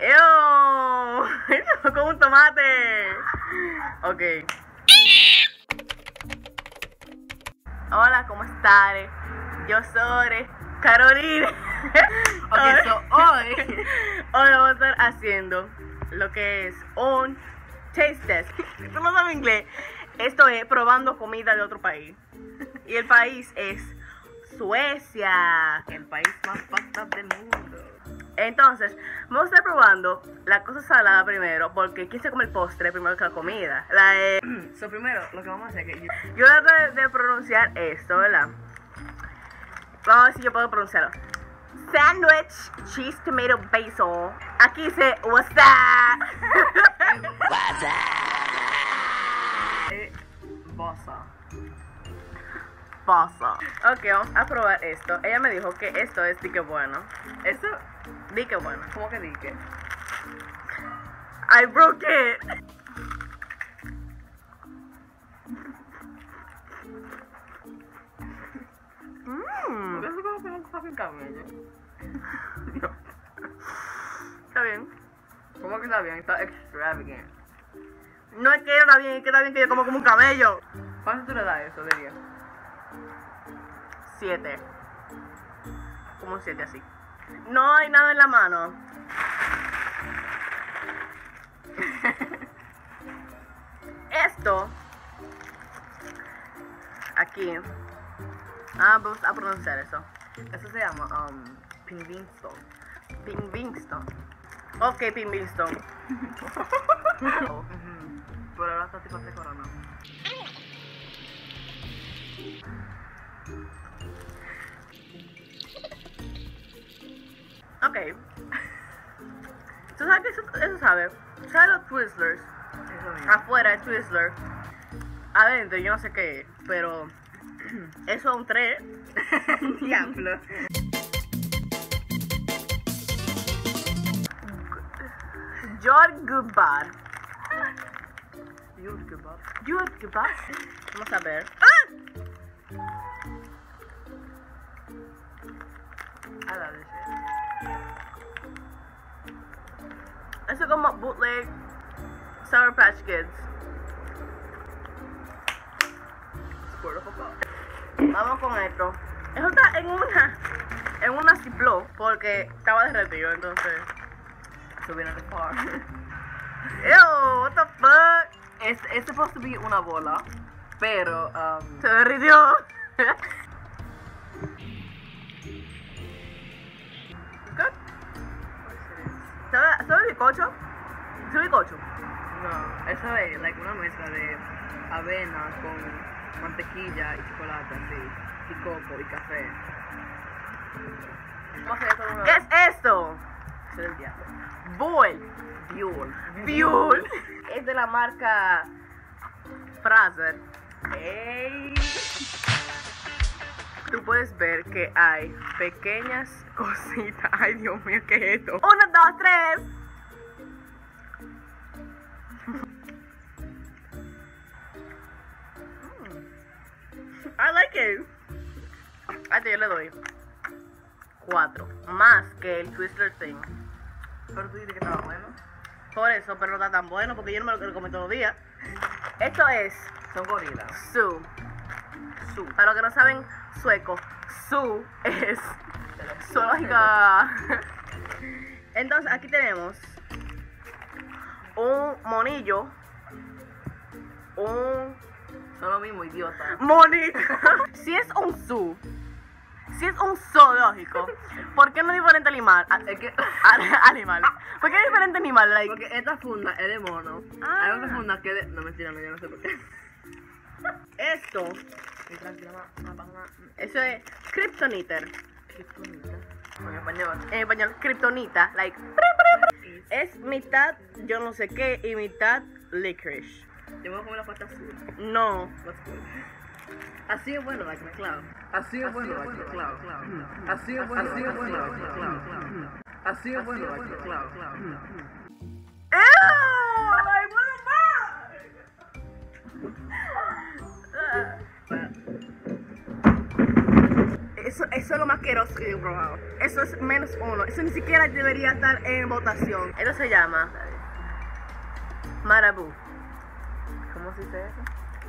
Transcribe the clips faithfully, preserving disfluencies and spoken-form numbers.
¡Ew! Con un tomate. Ok. Hola, ¿cómo estás? Yo soy Carolina. Ok, so hoy Hoy vamos a estar haciendo lo que es un taste test. Si tú no sabes inglés, esto es probando comida de otro país. Y el país es Suecia, el país más fucked up del mundo. Entonces, vamos a estar probando la cosa salada primero, porque ¿quién se come el postre primero que la comida? La de... So primero, lo que vamos a hacer es que yo... Yo voy a tratar de pronunciar esto, ¿verdad? Vamos a ver si yo puedo pronunciarlo. Sandwich, cheese, tomato, basil. Aquí dice, what's that? Eh, Bosa. Pasa. Ok, vamos a probar esto. Ella me dijo que esto es di que bueno. Eso, Di que bueno. ¿cómo que dije? I broke it. Mmm. Eso como que no fucking cabello. Está bien. ¿Cómo que está bien? Está extravagant. No es que está bien, es que está bien que yo como como un camello. ¿Cuánto tú le das eso de diez? Siete. Como siete así. No hay nada en la mano. Esto. Aquí. Ah, vamos a pronunciar eso. Eso se llama, um, Pingvinstone. Pingvinstone. Ok, Pingvinstone. Ujú. Pero ahora está tipo de corona. Ok. ¿Tú sabes que eso, eso sabe? ¿Sabes los Twizzlers? Eso mismo. Afuera es Twizzler. Adentro yo no sé qué es, pero eso es un tres. Diablo. Jordgubbar. Jordgubbar. Jordgubbar. Vamos a ver. ¡Ah! I love this shit. Eso es como bootleg Sour Patch Kids. Squirt of a pop. Vamos con esto. Eso está en una en una Ziploc porque estaba derretido, entonces. So viene de far. Ew, what the fuck? Es, es supposed to be una bola, pero, um, Se derritió. Good. ¿Sabe, ¿Sabe bizcocho? ¿Sabe bizcocho? no, eso es like una mezcla de avena con mantequilla y chocolate así, y coco y café. Vamos a hacer esto de una ¿Qué vez. es esto? Eso es el diablo. Bull. Buell. Buell. Es de la marca Fraser. Ey. Tú puedes ver que hay pequeñas cositas. Ay, Dios mío, ¿qué es esto? Uno, dos, tres. I like it. A este yo le doy cuatro. Más que el Twister Thing. Pero tú dices que estaba bueno. Por eso, pero no está tan bueno porque yo no me lo quiero comer todos los días. Esto es Son gorilas. su. Su. Para los que no saben sueco, su es zoológica. Entonces aquí tenemos un monillo, un Son lo mismo, idiota. monillo. Si es un zoo, si es un zoológico, ¿por qué no es diferente animal? A- Es que, a- animal. ¿Por qué es diferente animal? Like, porque esta funda es de mono. Ah. Hay otra funda que es de... No, mentira, no, yo no sé por qué. esto, Y tranquila, una, una, una, eso es Kryptoniter. Kryptonita. En español. En español, Kryptonita, like. Es mitad yo no sé qué y mitad licorice. Yo me voy a comer la pasta azul. No. Let's go. Así es bueno, like McCloud. Así es bueno, like McCloud. Así es bueno, like McCloud. Así es bueno, like McCloud. Ew, like, what the fuck? Eso, eso es lo más asqueroso que yo he probado. Eso es menos uno. Eso ni siquiera debería estar en votación. Esto se llama Marabou. ¿Cómo se dice eso?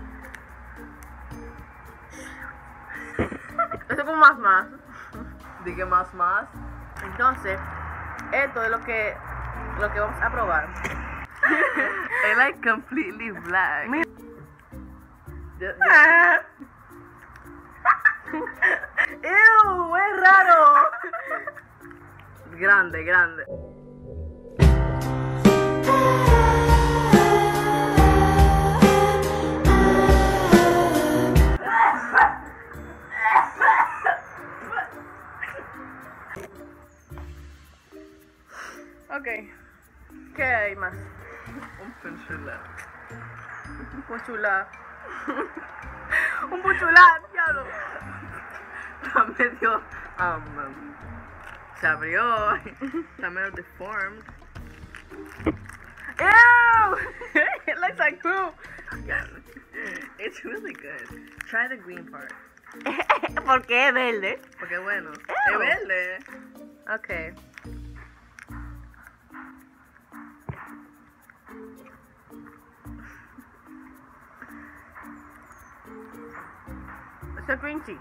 Eso es como más más. Dije más más. Entonces, esto es lo que, lo que vamos a probar. I like completely black. Mi- Yo- yo- ¡Ew! ¡Es raro! grande, grande. Ok. ¿Qué hay más? Un penchular. Un puchulá. Un puchulá, diablo. Está medio. Um, se abrió. Está medio deformed. Ew! It looks like poop. It's really good. Try the green part. Porque es verde. Porque bueno. Ew. Es verde. Ok. Eso es crunchy.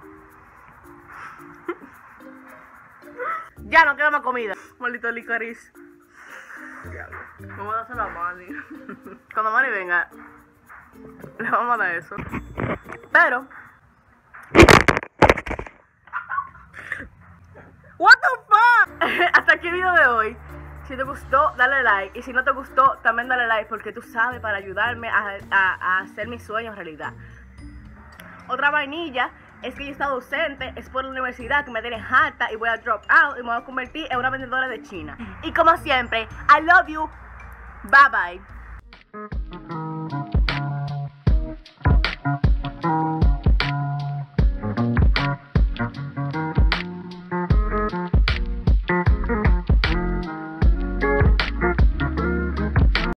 Ya no queda más comida. Maldito licorice. Vamos a hacer la mani. Cuando Mari venga, le vamos a dar eso. Pero what the fuck. Hasta aquí el video de hoy. Si te gustó, dale like. Y si no te gustó, también dale like. Porque tú sabes, para ayudarme a, a, a hacer mis sueños realidad. Otra vainilla es que yo he estado ausente. Es por la universidad que me tiene harta. Y voy a drop out. Y me voy a convertir en una vendedora de China. Y como siempre, I love you. Bye bye.